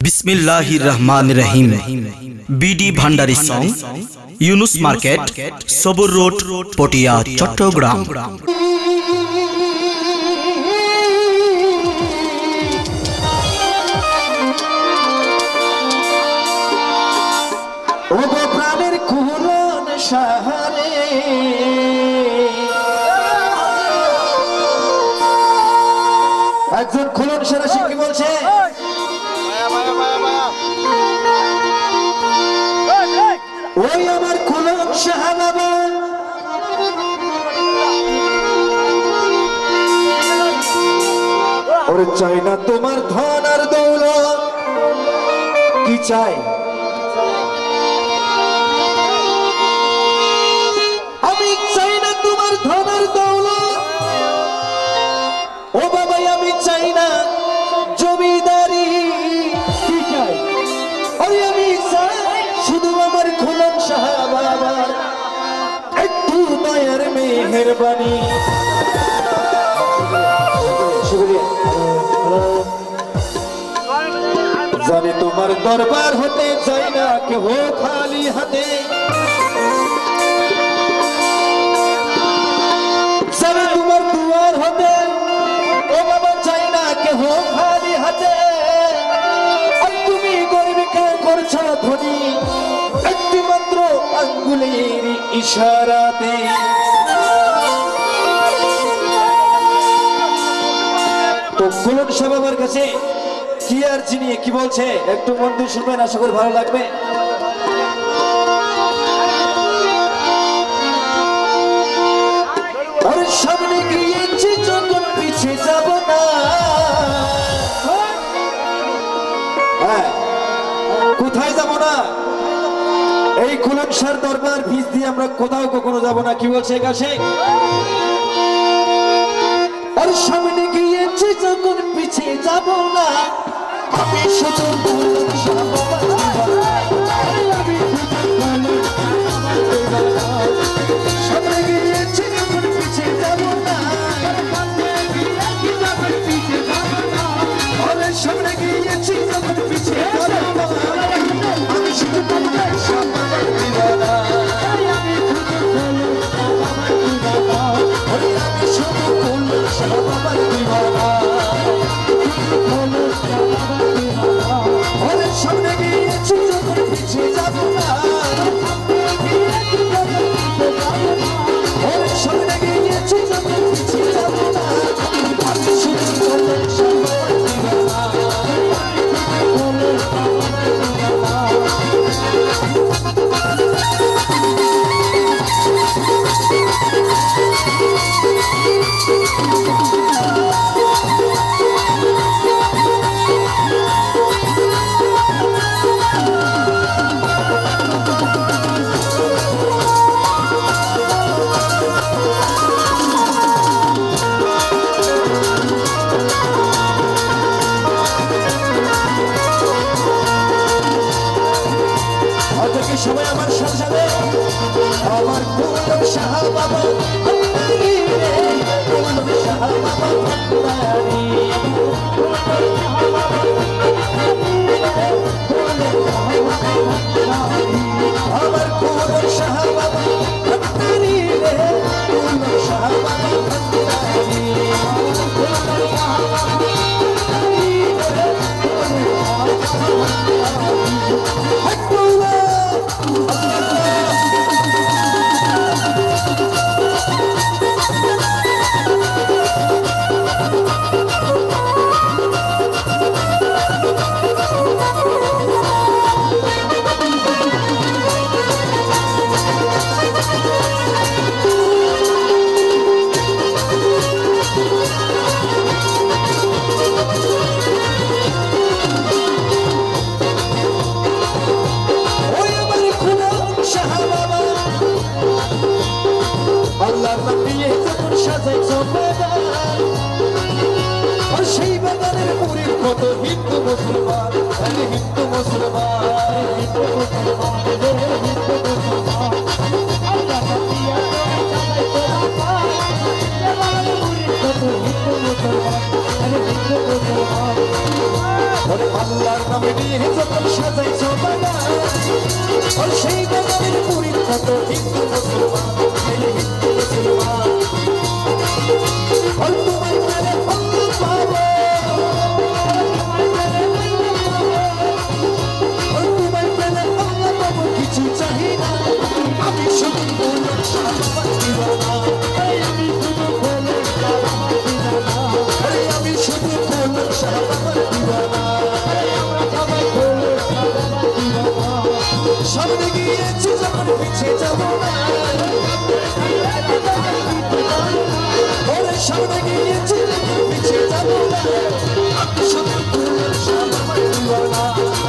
बिस्मिल्लाहिर रहमानिर रहीम बीडी भांडारी सॉन्ग यूनुस मार्केट सबुर रोड पटिया चट्टग्राम। একজন খুলন সেরা শিল্পী বলছে ওই আমার খুলন শাহবাবা ওরে চাই না তোমার ধন আর দৌলত, কি চাই আমি চাই না তোমার ধন আর দৌলত, ও বাবাই আমি চাই না জমিদারি, কি চাই আমি চাই শুধু আমার খুলন শাহবাবার একটু দয়ার মেহেরবানি। জানি তোমার দরবার হতে চাই না কেহ খালি হাতে, জানি তোমার দুয়ার হতে ও বাবা চাই না কেহ খালি হাতে, আর তুমি গরিবকে করছ ধনী একটি মাত্র আঙ্গুলের ইশারাতে। তো খুলন শাহবাবার কাছে কি আর চিনিয়ে কি বলছে একটু মন দিয়ে শুনবেন, আশা করি ভালো লাগবে। আর সামনে গিয়েছি যখন পিছিয়ে যাব না, হ্যাঁ কোথায় যাব না, এই খুলন শাহর দরবার ভিজ দিয়ে আমরা কোথাও কখনো যাব না, কি বলছে কাছে। আর সামনে গিয়েছি যখন পিছিয়ে যাব না, আমি শুধু খুলন শাহবাবার সামনে গিয়েছি যখন পিছিয়ে যাব না, সামনে গিয়েছি যখন পিছিয়ে যাব না, আমি শুধু খুলন শাহবাবার দিওয়ানা, আমি শুধু খুলন শাহবাবার দিওয়ানা। সামনে গিয়েছি যখন পিছিয়ে যাব না, সামনে গিয়েছি যখন পিছিয়ে যাব না, আমি শুধু খুলন শাহবাবার সবাই আমার সাথে আমার খুলন শাহবাবা খুলন শাহবাবা আমার খুলন শাহবাবা খুলন শাহবাবা যখন সাজাইছো বাগান আর সেই বাগানের পুরীর মতো হিন্দু মুসলমান হিন্দু মুসলমান আর তোমার প্রেমে আল্লাহ পাবো আর তোমার প্রেমে আল্লাহ পাবো কিছু চাহি না আমি শুধু বললাম সাহাবার দিওয়ানা আমি শুধু বললাম সাহাবার দিওয়ানা আমি শুধু বললাম সাহাবার দিওয়ানা সামনে গিয়েছি যখন পিছিয়ে যাবো না ওরে সামনে গিয়েছি যখন পিছিয়ে যাবো না আমি শুধু বললাম সাহাবার দিওয়ানা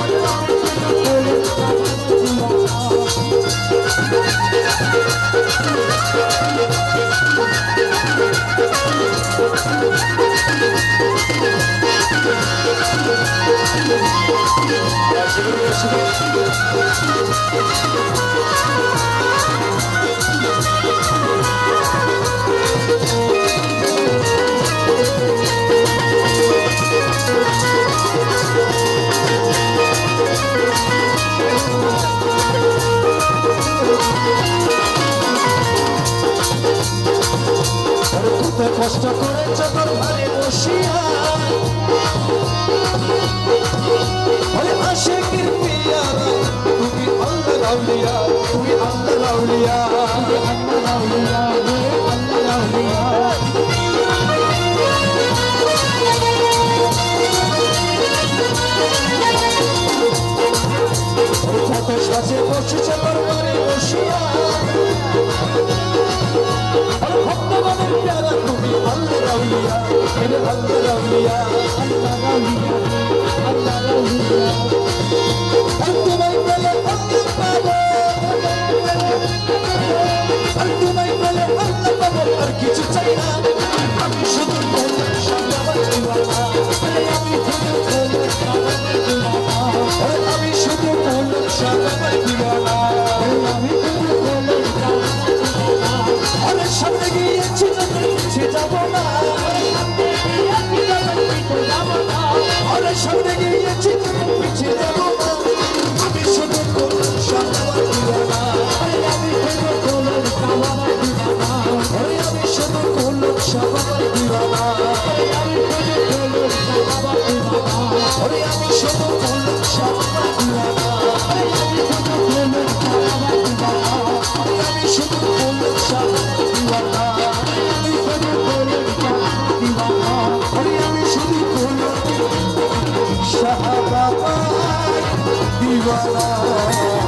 কষ্ট করে চোখের ঘরে বসিয়া আশিকের পিয়ারা তুমি আল্লাহ রাউলিয়া তুমি আল্লাহ রাউলিয়া আল্লাহ রাউলিয়া আল্লাহ রাউলিয়া কত সাজে বসেছে দরবারে বসিয়া ভক্তগণের প্যারা তুমি আল্লাহ রাউলিয়া আল্লাহ রাউলিয়া আল্লাহ রাউলিয়া আল্লাহ রাউলিয়া আর তোমায় বলে আল্লাহ পাবো আর তোমায় বলে আল্লাহ পাবো আর কিছু চাই না আমি শুধু বললাম সাহাবার দিওয়ানা আমি শুধু বললাম সাহাবার দিওয়ানা আমি শুধু বললাম সাহাবার দিওয়ানা আমি শুধু বললাম সাহাবার সামনে গিয়েছি যখন পিছিয়ে যাবো না আরে সামনে গিয়েছি যখন পিছিয়ে যাবো না আমি শুধু বললাম সাহাবার দিওয়ানা আমি শুধু বললাম সাহাবার দিওয়ানা আমি শুধু বললাম সাহাবার দিওয়ানা আমি শুধু বললাম সাহাবার দিওয়ানা আমি শুধু বললাম সাহাবার দিওয়ানা আমি শুধু বললাম সাহাবার দিওয়ানা